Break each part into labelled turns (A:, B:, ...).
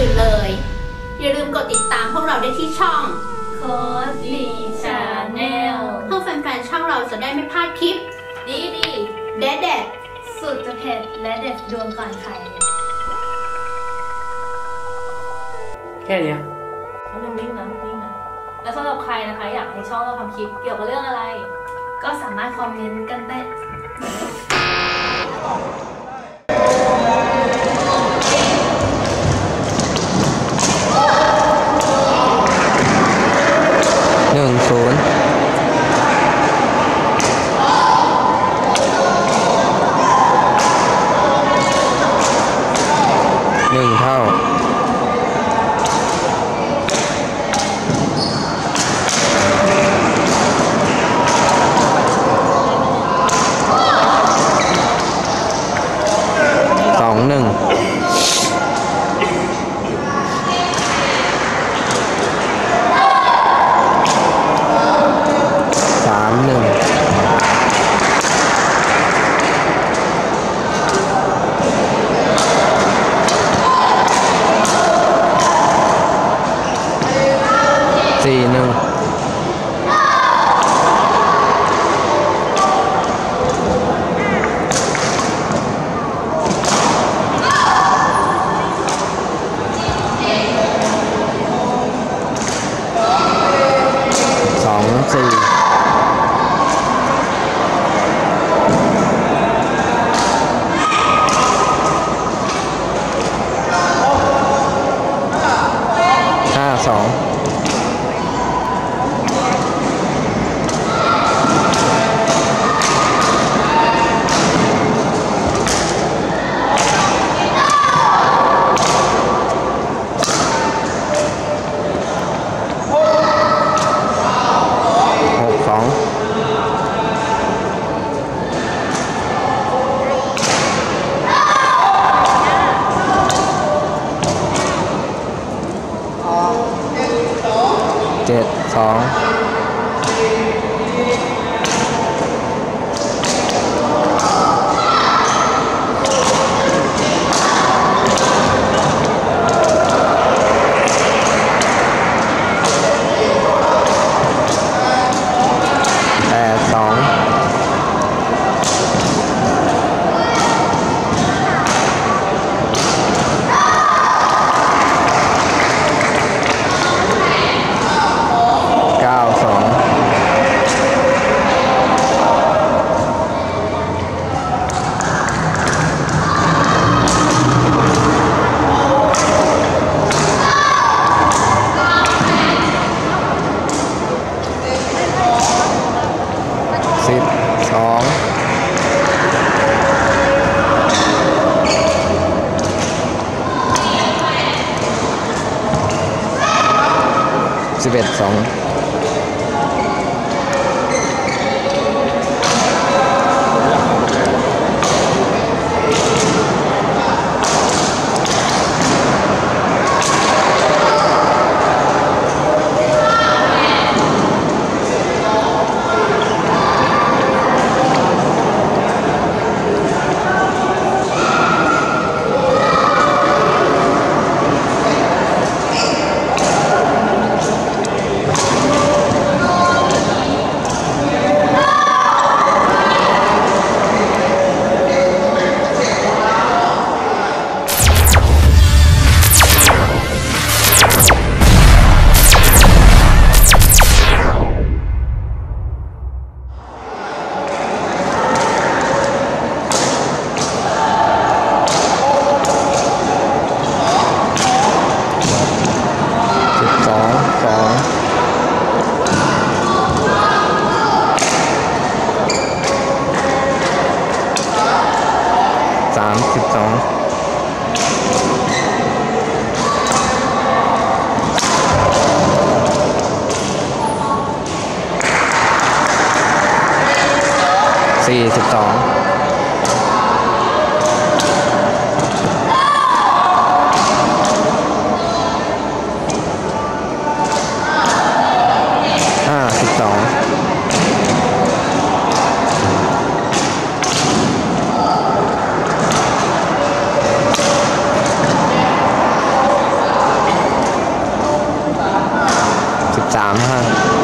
A: อื่นเลยอย่าลืมกดติดตามพวกเราได้ที่ช่อง
B: โค้ดดีชาแนล
A: เพื่อแฟนๆช่องเราจะได้ไม่พลาดคลิป
B: ดี
A: เด็ด
B: สุดจะเผ็ดและเด็ดดวงก่อนใคร
C: แค่นี้
B: นิ่งนะแล้วสำหรับใครนะคะอยากให้ช่องเราทำคลิปเกี่ยวกับเรื่องอะไรก็สามารถคอมเมนต์กันได้
C: 1-01 เท่า2-111-2 35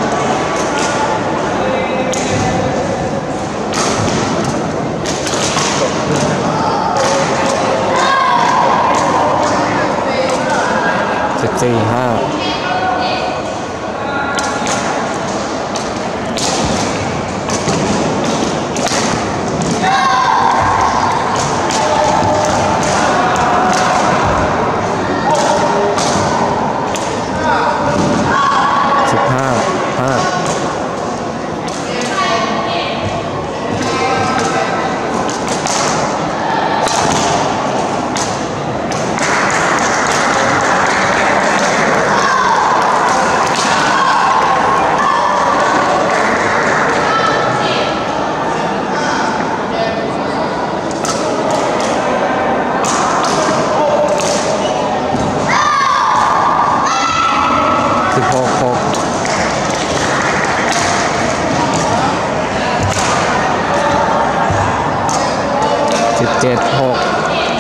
C: 14-5 17-6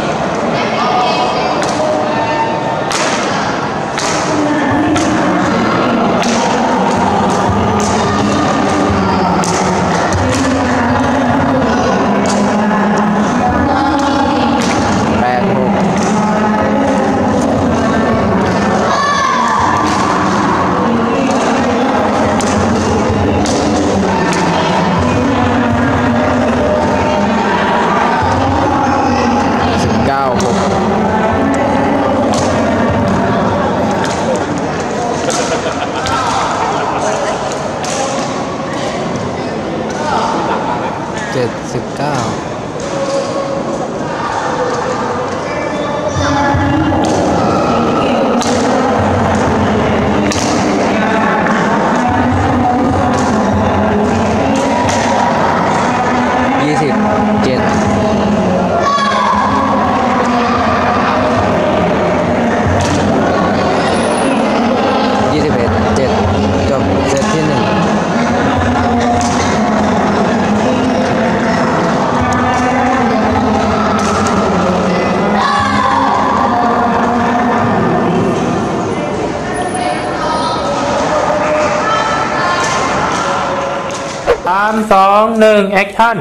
C: จบเซตที่ 1
D: 3 2 1 แอคชั่น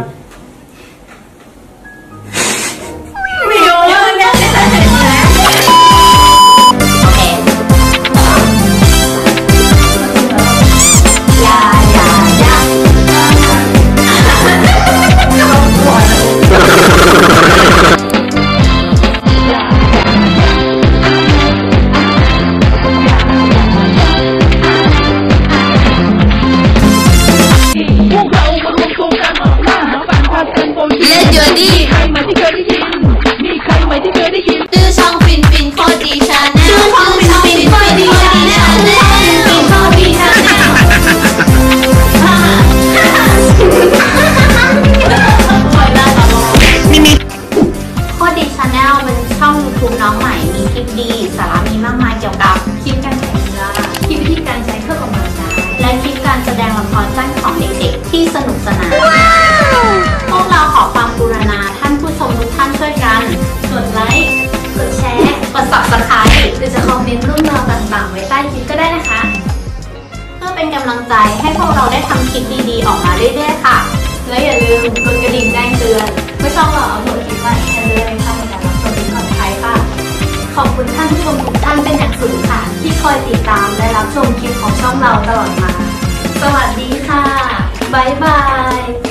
A: ชื่อช่องฟินฟินโคตรดีชาแนลชื่อช่องฟินฟินโคตรดีชาแนลฟินโคตรดีชาแนลโคตรดีชาแนลเป็นช่อง YouTube น้องใหม่มีคลิปดีสาระมีมากมายเกี่ยวกับคลิปการแข่งเรือคลิปวิธีการใช้เครื่องออกกำลังกายและคลิปการแสดงละครสั้นของเด็กๆที่สนุกสนานพวกเราขอความกรุณาท่านผู้ชมทุกท่านช่วยกันกดไลค์กดแชร์กด Subscribe หรือจะคอมเมนต์เรื่องราวต่างๆไว้ใต้คลิปก็ได้นะคะเพื่อเป็นกำลังใจให้พวกเราได้ทำคลิปดีๆออกมาเรื่อยๆค่ะและอย่าลืมกดกระดิ่งแจ้งเตือนเมื่อช่องเราอัปโหลดคลิปใหม่จะได้ไม่พลาดการรับชมคลิปก่อนใครค่ะขอบคุณท่านผู้ชมทุกท่านเป็นอย่างสูงค่ะที่คอยติดตามและรับชมคลิปของช่องเราตลอดมาสวัสดีค่ะบ๊ายบาย